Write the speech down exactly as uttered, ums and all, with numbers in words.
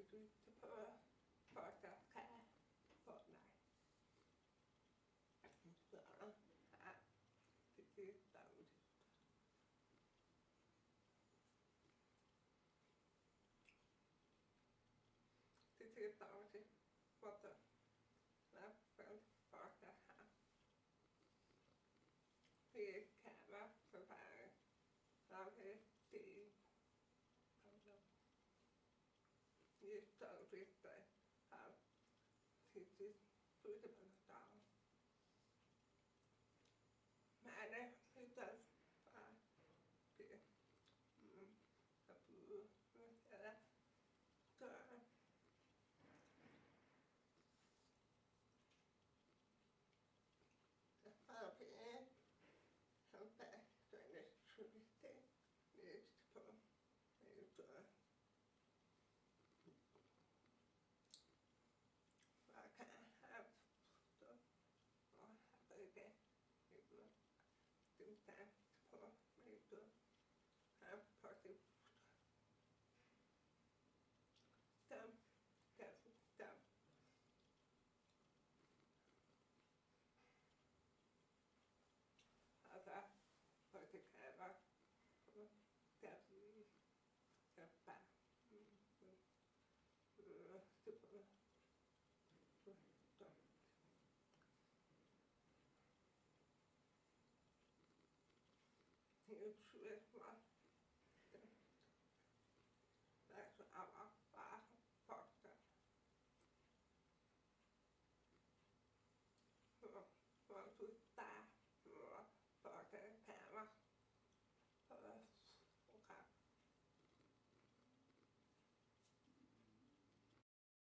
to support Foster Care Fortnight. So, uh, this is loud. This is loud. What the left from Foster Care. The camera provides loudly the you start with the uh, this is suitable